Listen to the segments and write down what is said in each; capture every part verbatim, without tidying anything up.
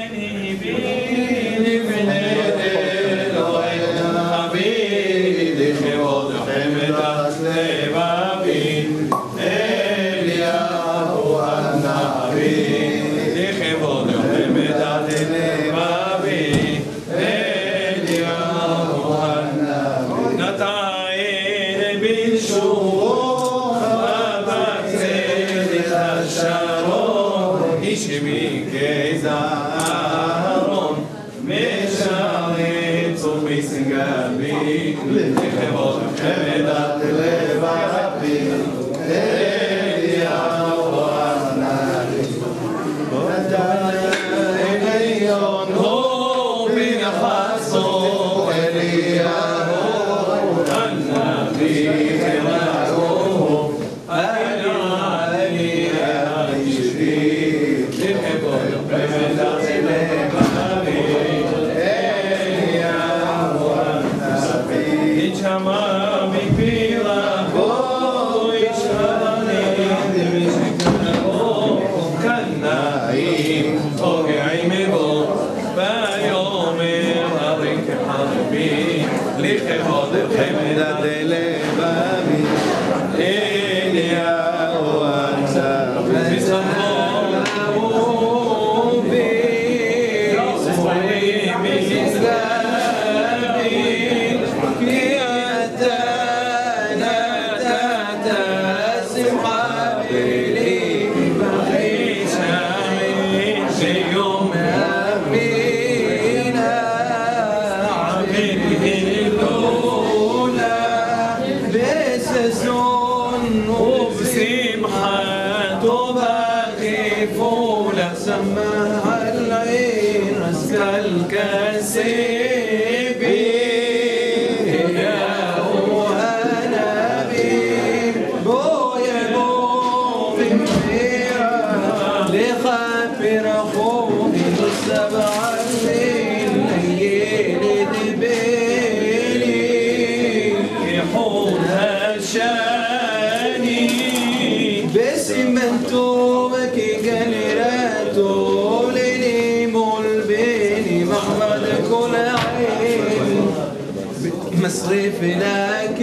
مصرف لك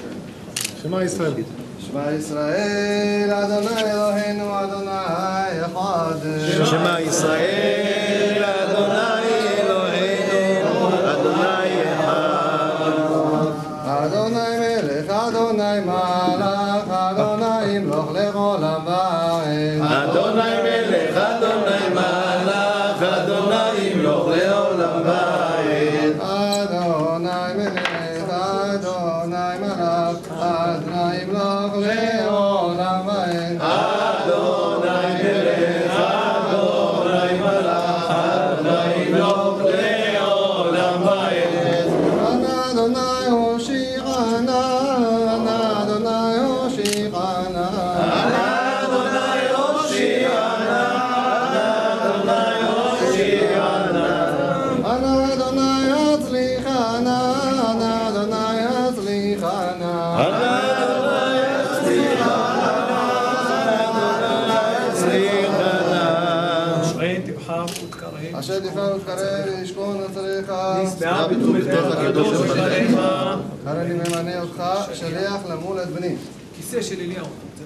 שמע ישראל. שמע ישראל, אדוני אלוהינו, אדוני אחד. אחד. שמע ישראל, אדוני אלוהינו, אדוני אחד. אדוני מלך, אדוני מלך, אדוני ימלוך לעולם ועד. אדוני מלך, אדוני מלך, אדוני ימלוך לעולם ועד. אדוני מלך, אדוני מלך, אדוני ימלוך לעולם ועד. אדוני מלך, אדוני מלך, אדוני ימלוך לעולם ועד. אדוני הושיענה, אדוני הושיענה. אדוני הושיענה, אדוני הושיענה. אדוני יצליחנה, אדוני יצליחנה. אדוני יצליחנה, אדוני יצליחנה. אשרי תבחר ותקרב, אשר תפעל ותקרב וישכון אצלך. נשבעה בטובתך הקדוש עליך. הרי אני ממנה אותך שליח למול את בני. כיסא של אליהו.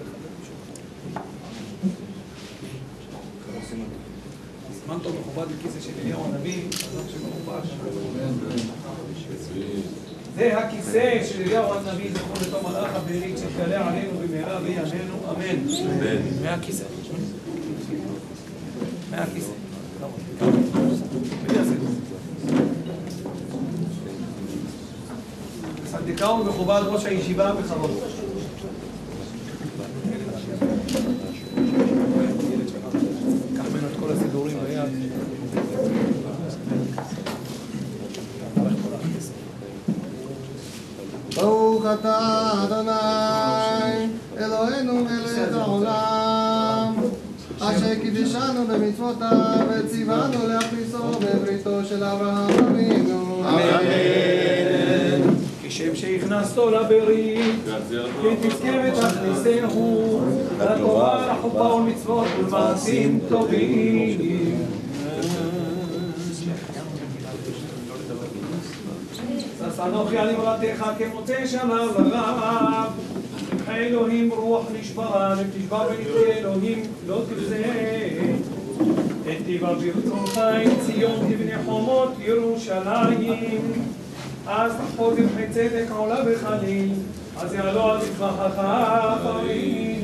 זמן טוב מכובד לכיסא של אליהו הנביא. זה הכיסא של אליהו הנביא, זכור לתום מלאך הברית שתגלה עלינו במהרה בימינו, אמן. מהכיסא. מהכיסא. צדיקה ומכובד ראש הישיבה בכבוד. קח ממנו את כל הסידורים ביד. ברוך אתה אדוני אלוהינו מלך העולם, אשר קידשנו במצוותיו וציוונו להכניסו בבריתו של אברהם אבינו. אמן. כשם שהכנסתו לברית, כן תזכה ותכניסהו לתורה, לחופה ולמצוות ולמעשים טובים. שש אנוכי על אמרתך כמוצא שנה לרב, תמחה אלוהים רוח נשברה, ותשבע ונתקה אלוהים לא תרזה. היטיבה ברצונך עם ציון תבנה חומות ירושלים, אז תחפוז ימחי צדק עולה בחליל, אז יעלו על מזבחך פריד.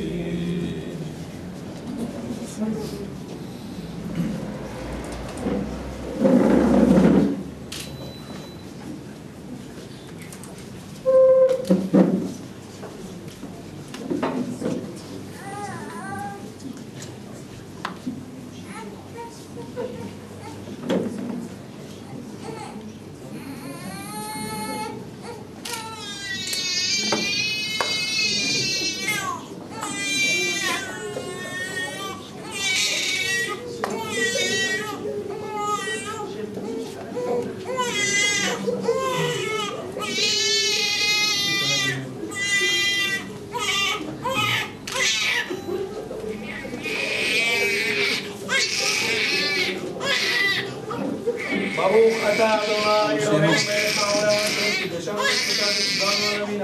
ברוך אתה אדוני אלוהינו מלך העולם, שקידשנו בזכותה וציוונו על ימינה.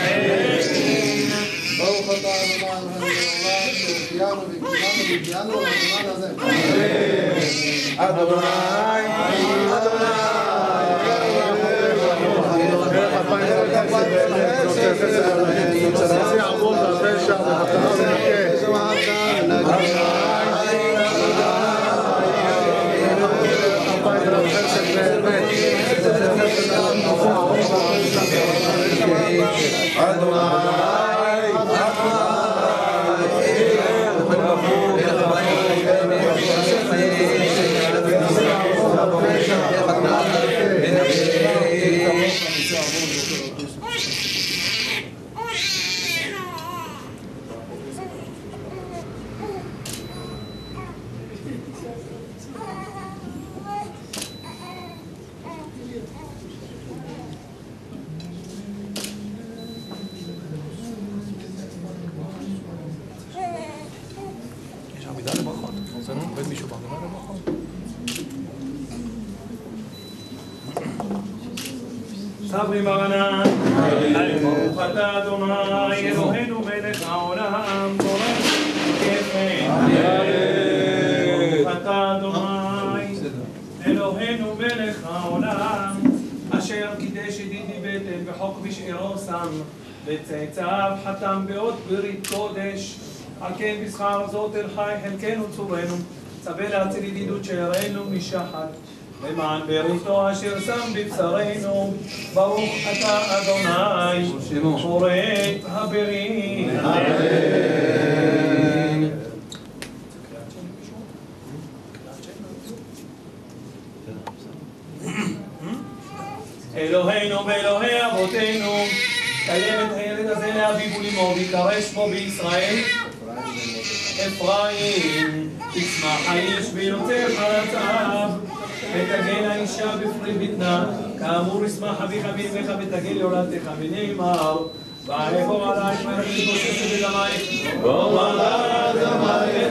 ברוך אתה אדוני אלוהינו לעולם, שהחיינו וקיימנו והגיענו לזמן הזה. אדוני, יש עמידה לברכות. רוצה עובד מישהו בעמידה לברכות? סברי מרנן, ברוך אתה אדוני אלוהינו מלך העולם, בורא כפן. החוק בשעירו שם, וצאצאיו חתם באות ברית קודש. על כן בשכר זאת אל חי חלקנו צורנו, צווה להציל ידידות שערנו משחת. למען בריתו אשר שם בבשרנו, ברוך אתה אדוני, פורט הברית. אמן. אלוהינו ואלוהי אבותינו, קיים את הילד הזה לאביו ולאמו ויקרא שמו בישראל אפרים, תצמח האיש ויוצר חלציו, ותגן האישה בפרי בטנה, כאמור ישמח אביך ואמך ותגן להולדתך, ונאמר ואעבור עלייך מלך מתבוססת בדמייך, ואומר דמייך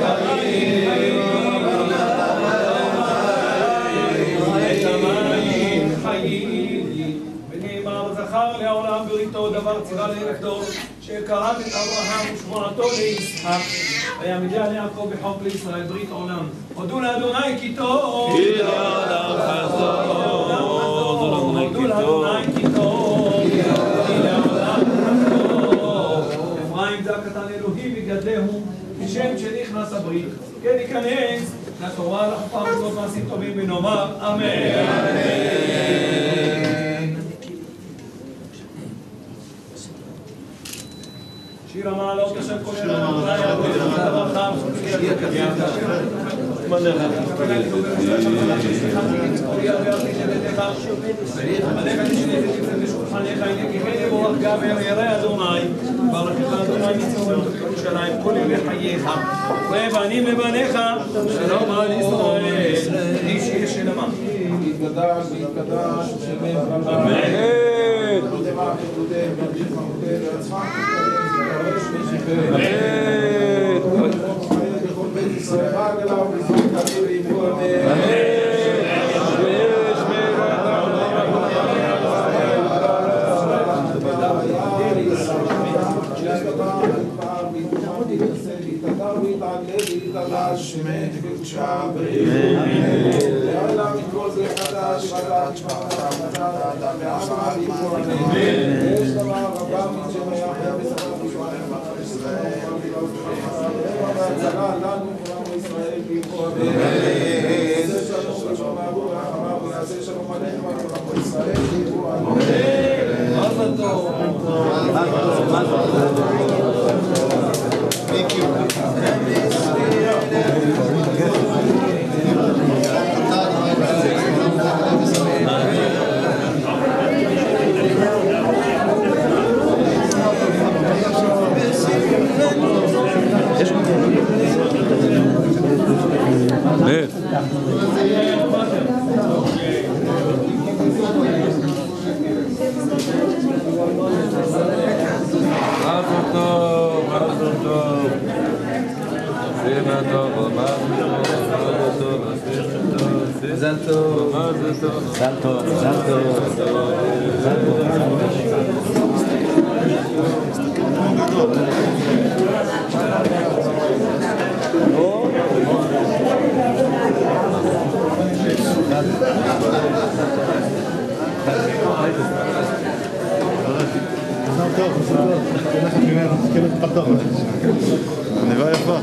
זכר לעולם בריתו דבר צירה לאלף דור, שכרת את אברהם ושמועתו ליצחק, ויעמידיה ליעקב בחוק לישראל ברית עולם. הודו לאדוני כי טוב, כי לעולם חסד, הודו לאדוני כי טוב, כי לעולם חסד. אפרים זה הקטן אלוהי וגדלהו, כשם שנכנס הברית, כן ייכנס לתורה לחופה וזאת מעשים טובים ונאמר אמן. שיר המעלות השם כל ערב אדוני יעבוד את דברך עליך תשנית תפסד לשולחניך הנה כבן יבורך גבר ירא אדוני ברכך אדוני ניצור ירושלים כל ימי חייך ובנים לבניך שלום על ישראל איש יש שלמה יתקדש ויתקדש אמן. Thank you. עניבה יפה.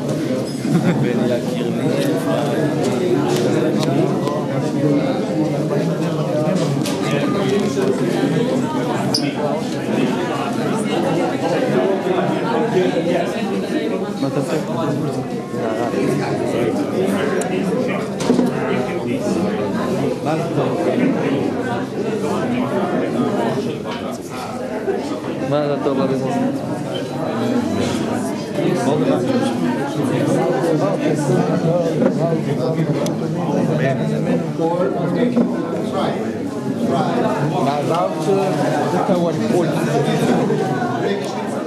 מה אתה עושה? מה אתה מה אתה טוב לרימון? Right. Right. Now, to the one point.